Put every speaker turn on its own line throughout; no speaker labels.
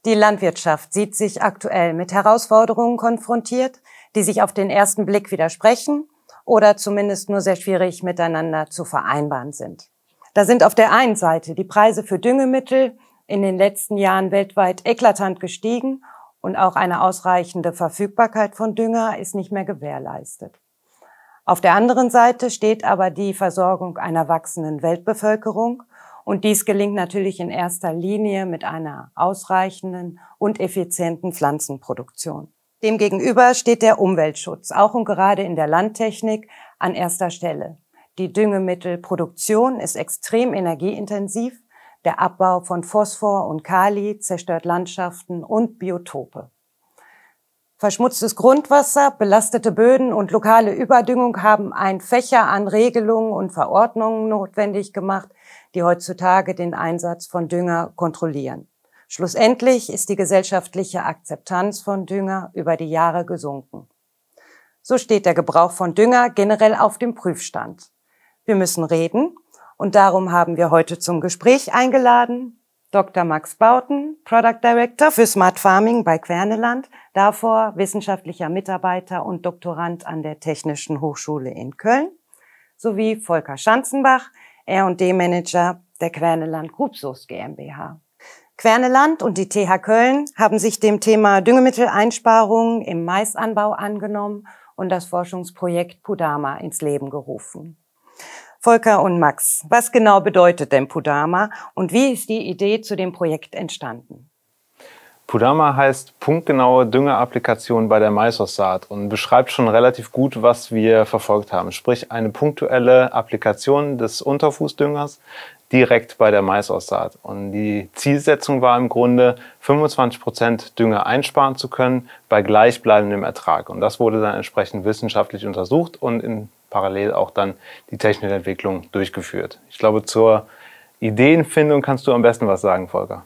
Die Landwirtschaft sieht sich aktuell mit Herausforderungen konfrontiert, die sich auf den ersten Blick widersprechen oder zumindest nur sehr schwierig miteinander zu vereinbaren sind. Da sind auf der einen Seite die Preise für Düngemittel in den letzten Jahren weltweit eklatant gestiegen und auch eine ausreichende Verfügbarkeit von Dünger ist nicht mehr gewährleistet. Auf der anderen Seite steht aber die Versorgung einer wachsenden Weltbevölkerung und dies gelingt natürlich in erster Linie mit einer ausreichenden und effizienten Pflanzenproduktion. Demgegenüber steht der Umweltschutz, auch und gerade in der Landtechnik, an erster Stelle. Die Düngemittelproduktion ist extrem energieintensiv, der Abbau von Phosphor und Kali zerstört Landschaften und Biotope. Verschmutztes Grundwasser, belastete Böden und lokale Überdüngung haben ein Fächer an Regelungen und Verordnungen notwendig gemacht, die heutzutage den Einsatz von Dünger kontrollieren. Schlussendlich ist die gesellschaftliche Akzeptanz von Dünger über die Jahre gesunken. So steht der Gebrauch von Dünger generell auf dem Prüfstand. Wir müssen reden und darum haben wir heute zum Gespräch eingeladen Dr. Max Bauten, Product Director für Smart Farming bei Querneland, davor wissenschaftlicher Mitarbeiter und Doktorand an der Technischen Hochschule in Köln, sowie Volker Schanzenbach, R&D-Manager der Querneland Grubsoest GmbH. Querneland und die TH Köln haben sich dem Thema Düngemitteleinsparungen im Maisanbau angenommen und das Forschungsprojekt Pudama ins Leben gerufen. Volker und Max, was genau bedeutet denn Pudama und wie ist die Idee zu dem Projekt entstanden?
Pudama heißt punktgenaue Düngerapplikation bei der Maisaussaat und beschreibt schon relativ gut, was wir verfolgt haben. Sprich eine punktuelle Applikation des Unterfußdüngers direkt bei der Maisaussaat. Und die Zielsetzung war im Grunde, 25% Dünger einsparen zu können bei gleichbleibendem Ertrag. Und das wurde dann entsprechend wissenschaftlich untersucht und in parallel auch dann die technische Entwicklung durchgeführt. Ich glaube, zur Ideenfindung kannst du am besten was sagen, Volker.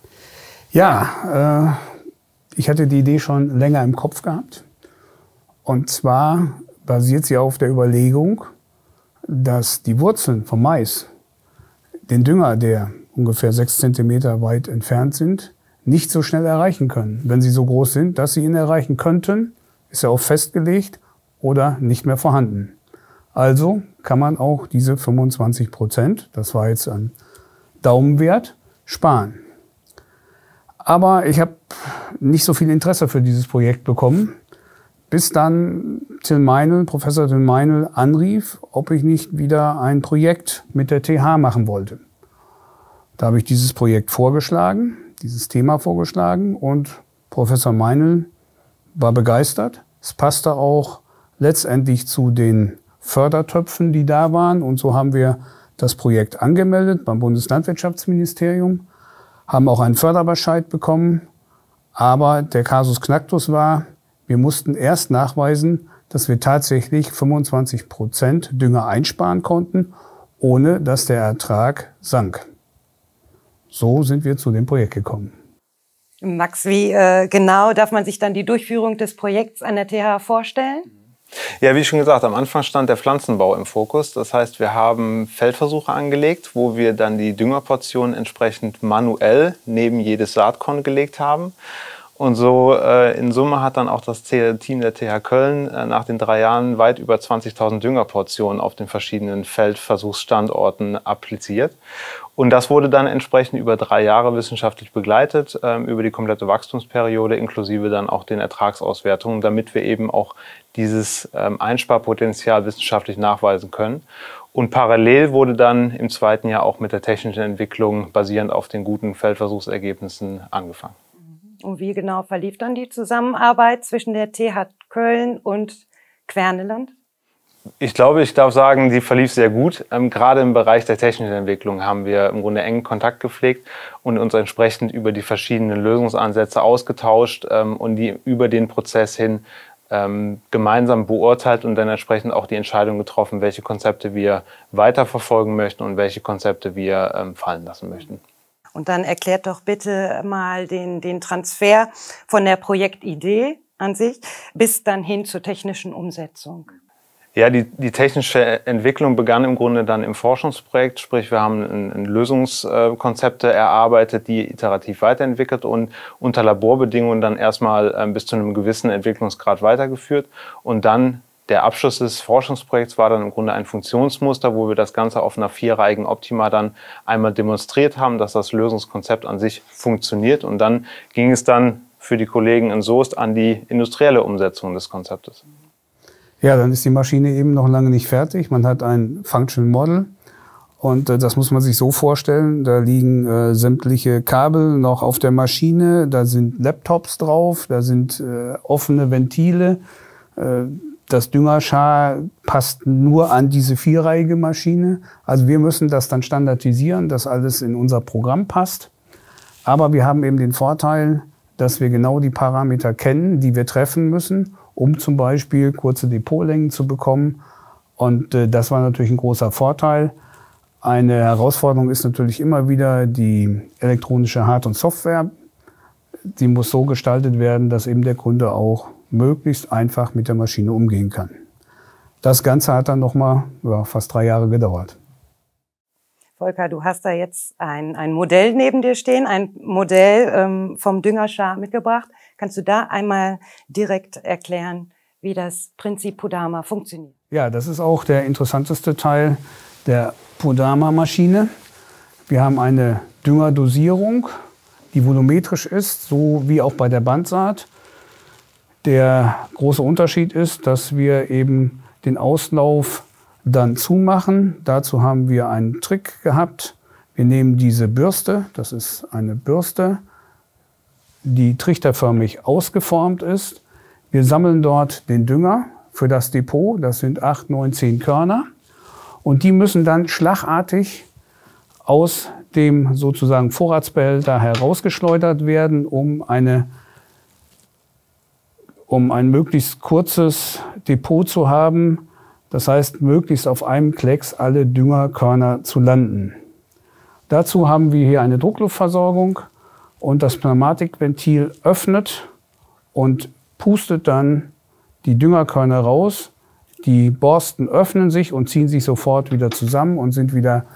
Ja, ich hatte die Idee schon länger im Kopf gehabt. Und zwar basiert sie auf der Überlegung, dass die Wurzeln vom Mais den Dünger, der ungefähr 6 cm weit entfernt sind, nicht so schnell erreichen können. Wenn sie so groß sind, dass sie ihn erreichen könnten, ist er auch festgelegt oder nicht mehr vorhanden. Also kann man auch diese 25%, das war jetzt ein Daumenwert, sparen. Aber ich habe nicht so viel Interesse für dieses Projekt bekommen, bis dann Professor Till Meinl anrief, ob ich nicht wieder ein Projekt mit der TH machen wollte. Da habe ich dieses Projekt vorgeschlagen, dieses Thema vorgeschlagen und Professor Meinl war begeistert. Es passte auch letztendlich zu den Fördertöpfen, die da waren. Und so haben wir das Projekt angemeldet beim Bundeslandwirtschaftsministerium, haben auch einen Förderbescheid bekommen. Aber der Kasus Knacktus war, wir mussten erst nachweisen, dass wir tatsächlich 25% Dünger einsparen konnten, ohne dass der Ertrag sank. So sind wir zu dem Projekt gekommen.
Max, wie genau darf man sich dann die Durchführung des Projekts an der TH vorstellen?
Ja, wie schon gesagt, am Anfang stand der Pflanzenbau im Fokus. Das heißt, wir haben Feldversuche angelegt, wo wir dann die Düngerportionen entsprechend manuell neben jedes Saatkorn gelegt haben. Und so in Summe hat dann auch das Team der TH Köln nach den 3 Jahren weit über 20.000 Düngerportionen auf den verschiedenen Feldversuchsstandorten appliziert. Und das wurde dann entsprechend über 3 Jahre wissenschaftlich begleitet, über die komplette Wachstumsperiode, inklusive dann auch den Ertragsauswertungen, damit wir eben auch dieses Einsparpotenzial wissenschaftlich nachweisen können. Und parallel wurde dann im 2. Jahr auch mit der technischen Entwicklung basierend auf den guten Feldversuchsergebnissen angefangen.
Und wie genau verlief dann die Zusammenarbeit zwischen der TH Köln und Querneland?
Ich glaube, ich darf sagen, die verlief sehr gut. Gerade im Bereich der technischen Entwicklung haben wir im Grunde engen Kontakt gepflegt und uns entsprechend über die verschiedenen Lösungsansätze ausgetauscht und die über den Prozess hin gemeinsam beurteilt und dann entsprechend auch die Entscheidung getroffen, welche Konzepte wir weiterverfolgen möchten und welche Konzepte wir fallen lassen möchten.
Und dann erklärt doch bitte mal den Transfer von der Projektidee an sich bis dann hin zur technischen Umsetzung.
Ja, die technische Entwicklung begann im Grunde dann im Forschungsprojekt, sprich wir haben Lösungskonzepte erarbeitet, die iterativ weiterentwickelt und unter Laborbedingungen dann erstmal bis zu einem gewissen Entwicklungsgrad weitergeführt. Und dann der Abschluss des Forschungsprojekts war dann im Grunde ein Funktionsmuster, wo wir das Ganze auf einer vierreihigen Optima dann einmal demonstriert haben, dass das Lösungskonzept an sich funktioniert. Und dann ging es dann für die Kollegen in Soest an die industrielle Umsetzung des Konzeptes.
Ja, dann ist die Maschine eben noch lange nicht fertig. Man hat ein Functional Model und das muss man sich so vorstellen. Da liegen sämtliche Kabel noch auf der Maschine, da sind Laptops drauf, da sind offene Ventile. Das Düngerschar passt nur an diese vierreihige Maschine. Also wir müssen das dann standardisieren, dass alles in unser Programm passt. Aber wir haben eben den Vorteil, dass wir genau die Parameter kennen, die wir treffen müssen, um zum Beispiel kurze Depotlängen zu bekommen. Und das war natürlich ein großer Vorteil. Eine Herausforderung ist natürlich immer wieder die elektronische Hard- und Software. Die muss so gestaltet werden, dass eben der Kunde auch möglichst einfach mit der Maschine umgehen kann. Das Ganze hat dann nochmal fast 3 Jahre gedauert.
Volker, du hast da jetzt ein Modell neben dir stehen, ein Modell vom Düngerschar mitgebracht. Kannst du da einmal direkt erklären, wie das Prinzip Podama funktioniert?
Ja, das ist auch der interessanteste Teil der Podama-Maschine. Wir haben eine Düngerdosierung, die volumetrisch ist, so wie auch bei der Bandsaat. Der große Unterschied ist, dass wir eben den Auslauf dann zumachen. Dazu haben wir einen Trick gehabt. Wir nehmen diese Bürste, das ist eine Bürste, die trichterförmig ausgeformt ist. Wir sammeln dort den Dünger für das Depot, das sind 8, 9, 10 Körner. Und die müssen dann schlagartig aus dem sozusagen Vorratsbehälter herausgeschleudert werden, um ein möglichst kurzes Depot zu haben. Das heißt, möglichst auf einem Klecks alle Düngerkörner zu landen. Dazu haben wir hier eine Druckluftversorgung und das Pneumatikventil öffnet und pustet dann die Düngerkörner raus. Die Borsten öffnen sich und ziehen sich sofort wieder zusammen und sind wieder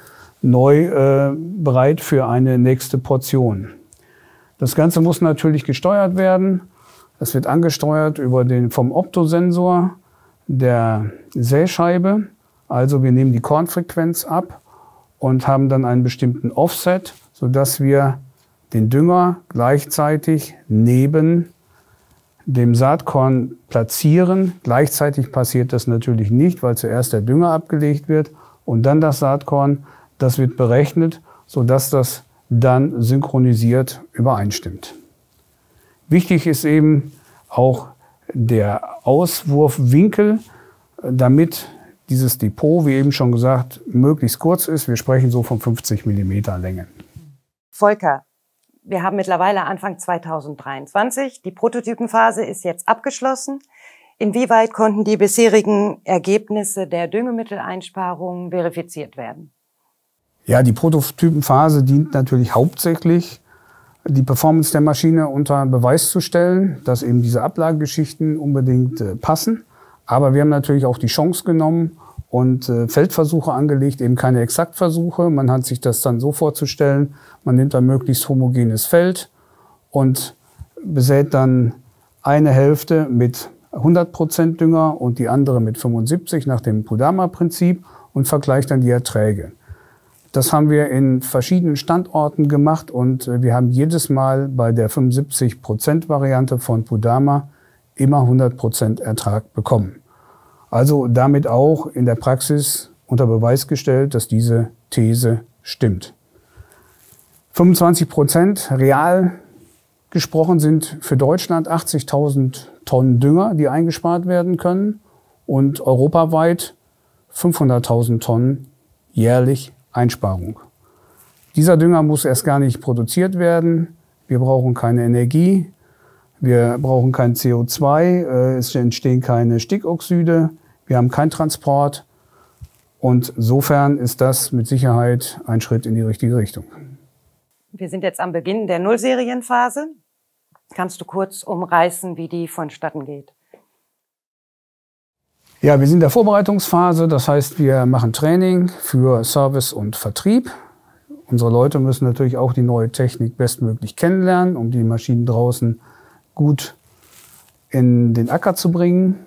neu bereit für eine nächste Portion. Das Ganze muss natürlich gesteuert werden. Das wird angesteuert über vom Optosensor der Säscheibe. Also wir nehmen die Kornfrequenz ab und haben dann einen bestimmten Offset, sodass wir den Dünger gleichzeitig neben dem Saatkorn platzieren. Gleichzeitig passiert das natürlich nicht, weil zuerst der Dünger abgelegt wird und dann das Saatkorn. Das wird berechnet, sodass das dann synchronisiert übereinstimmt. Wichtig ist eben auch der Auswurfwinkel, damit dieses Depot, wie eben schon gesagt, möglichst kurz ist. Wir sprechen so von 50 mm Länge.
Volker, wir haben mittlerweile Anfang 2023. Die Prototypenphase ist jetzt abgeschlossen. Inwieweit konnten die bisherigen Ergebnisse der Düngemitteleinsparungen verifiziert werden?
Ja, die Prototypenphase dient natürlich hauptsächlich, die Performance der Maschine unter Beweis zu stellen, dass eben diese Ablagegeschichten unbedingt passen. Aber wir haben natürlich auch die Chance genommen und Feldversuche angelegt, eben keine Exaktversuche. Man hat sich das dann so vorzustellen, man nimmt ein möglichst homogenes Feld und besät dann eine Hälfte mit 100% Dünger und die andere mit 75 nach dem Podama-Prinzip und vergleicht dann die Erträge. Das haben wir in verschiedenen Standorten gemacht und wir haben jedes Mal bei der 75%-Variante von Podama immer 100% Ertrag bekommen. Also damit auch in der Praxis unter Beweis gestellt, dass diese These stimmt. 25% real gesprochen sind für Deutschland 80.000 Tonnen Dünger, die eingespart werden können und europaweit 500.000 Tonnen jährlich Einsparung. Dieser Dünger muss erst gar nicht produziert werden. Wir brauchen keine Energie. Wir brauchen kein CO2. Es entstehen keine Stickoxide. Wir haben keinen Transport. Und insofern ist das mit Sicherheit ein Schritt in die richtige Richtung.
Wir sind jetzt am Beginn der Nullserienphase. Kannst du kurz umreißen, wie die vonstatten geht?
Ja, wir sind in der Vorbereitungsphase. Das heißt, wir machen Training für Service und Vertrieb. Unsere Leute müssen natürlich auch die neue Technik bestmöglich kennenlernen, um die Maschinen draußen gut in den Acker zu bringen.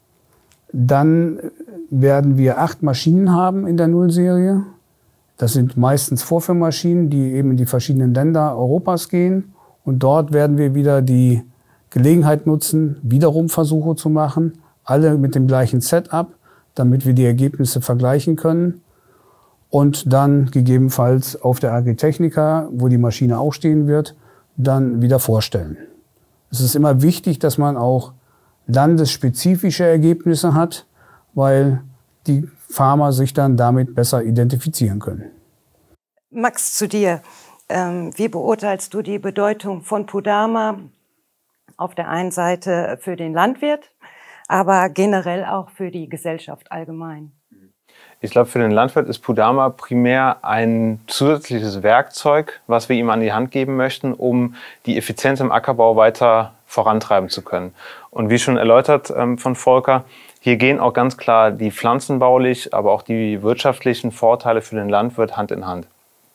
Dann werden wir 8 Maschinen haben in der Nullserie. Das sind meistens Vorführmaschinen, die eben in die verschiedenen Länder Europas gehen. Und dort werden wir wieder die Gelegenheit nutzen, wiederum Versuche zu machen. Alle mit dem gleichen Setup, damit wir die Ergebnisse vergleichen können. Und dann gegebenenfalls auf der Agritechnica, wo die Maschine auch stehen wird, dann wieder vorstellen. Es ist immer wichtig, dass man auch landesspezifische Ergebnisse hat, weil die Farmer sich dann damit besser identifizieren können.
Max, zu dir. Wie beurteilst du die Bedeutung von Pudama auf der einen Seite für den Landwirt, aber generell auch für die Gesellschaft allgemein?
Ich glaube, für den Landwirt ist Pudama primär ein zusätzliches Werkzeug, was wir ihm an die Hand geben möchten, um die Effizienz im Ackerbau weiter vorantreiben zu können. Und wie schon erläutert von Volker, hier gehen auch ganz klar die pflanzenbaulich, aber auch die wirtschaftlichen Vorteile für den Landwirt Hand in Hand.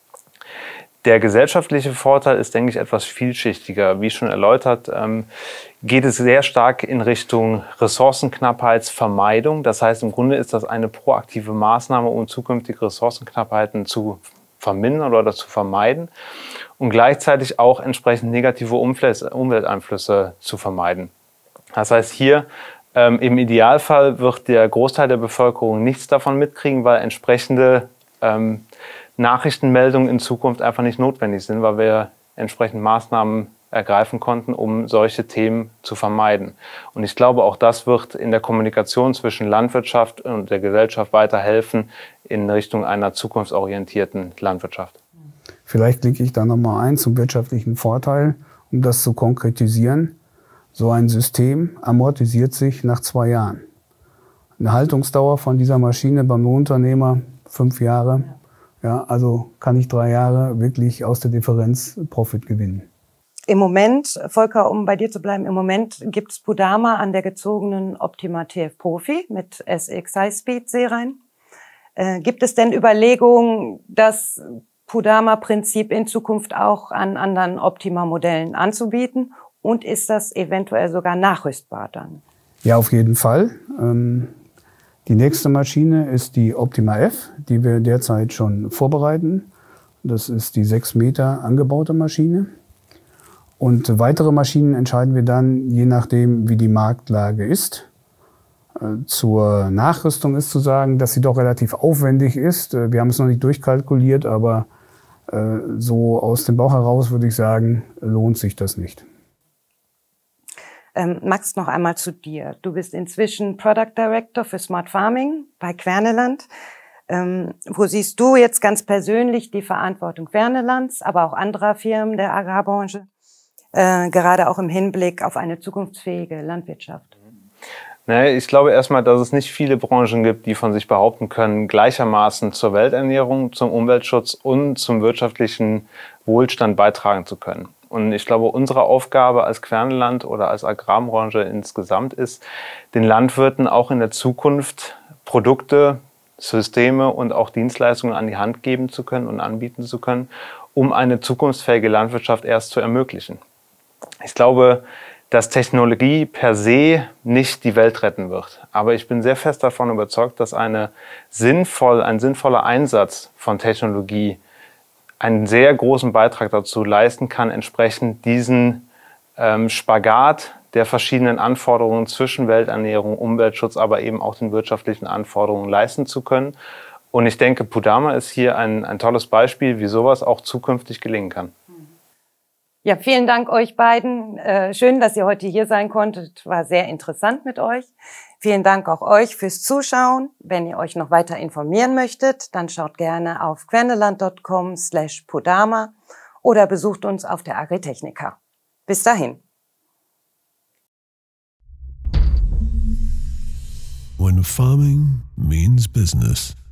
Der gesellschaftliche Vorteil ist, denke ich, etwas vielschichtiger. Wie schon erläutert, geht es sehr stark in Richtung Ressourcenknappheitsvermeidung. Das heißt, im Grunde ist das eine proaktive Maßnahme, um zukünftige Ressourcenknappheiten zu vermindern oder zu vermeiden und gleichzeitig auch entsprechend negative Umwelteinflüsse zu vermeiden. Das heißt, hier im Idealfall wird der Großteil der Bevölkerung nichts davon mitkriegen, weil entsprechende Nachrichtenmeldungen in Zukunft einfach nicht notwendig sind, weil wir entsprechend Maßnahmen ergreifen konnten, um solche Themen zu vermeiden. Und ich glaube, auch das wird in der Kommunikation zwischen Landwirtschaft und der Gesellschaft weiterhelfen in Richtung einer zukunftsorientierten Landwirtschaft.
Vielleicht klicke ich da nochmal ein zum wirtschaftlichen Vorteil, um das zu konkretisieren. So ein System amortisiert sich nach 2 Jahren. Eine Haltungsdauer von dieser Maschine beim Unternehmer 5 Jahre. Ja, also kann ich 3 Jahre wirklich aus der Differenz Profit gewinnen.
Im Moment, Volker, um bei dir zu bleiben, im Moment gibt es Pudama an der gezogenen Optima TF Profi mit SX Highspeed Serien. Gibt es denn Überlegungen, das Pudama-Prinzip in Zukunft auch an anderen Optima-Modellen anzubieten? Und ist das eventuell sogar nachrüstbar dann?
Ja, auf jeden Fall. Die nächste Maschine ist die Optima F, die wir derzeit schon vorbereiten. Das ist die 6 Meter angebaute Maschine. Und weitere Maschinen entscheiden wir dann, je nachdem, wie die Marktlage ist. Zur Nachrüstung ist zu sagen, dass sie doch relativ aufwendig ist. Wir haben es noch nicht durchkalkuliert, aber so aus dem Bauch heraus würde ich sagen, lohnt sich das nicht.
Max, noch einmal zu dir. Du bist inzwischen Product Director für Smart Farming bei Querneland. Wo siehst du jetzt ganz persönlich die Verantwortung Quernelands, aber auch anderer Firmen der Agrarbranche, gerade auch im Hinblick auf eine zukunftsfähige Landwirtschaft?
Ich glaube erstmal, dass es nicht viele Branchen gibt, die von sich behaupten können, gleichermaßen zur Welternährung, zum Umweltschutz und zum wirtschaftlichen Wohlstand beitragen zu können. Und ich glaube, unsere Aufgabe als Querneland oder als Agrarbranche insgesamt ist, den Landwirten auch in der Zukunft Produkte, Systeme und auch Dienstleistungen an die Hand geben zu können und anbieten zu können, um eine zukunftsfähige Landwirtschaft erst zu ermöglichen. Ich glaube, dass Technologie per se nicht die Welt retten wird. Aber ich bin sehr fest davon überzeugt, dass ein sinnvoller Einsatz von Technologie einen sehr großen Beitrag dazu leisten kann, entsprechend diesen Spagat der verschiedenen Anforderungen zwischen Welternährung, Umweltschutz, aber eben auch den wirtschaftlichen Anforderungen leisten zu können. Und ich denke, Pudama ist hier ein tolles Beispiel, wie sowas auch zukünftig gelingen kann.
Ja, vielen Dank euch beiden. Schön, dass ihr heute hier sein konntet. War sehr interessant mit euch. Vielen Dank auch euch fürs Zuschauen. Wenn ihr euch noch weiter informieren möchtet, dann schaut gerne auf querneland.com/Pudama oder besucht uns auf der Agritechnica. Bis dahin.
When farming means business.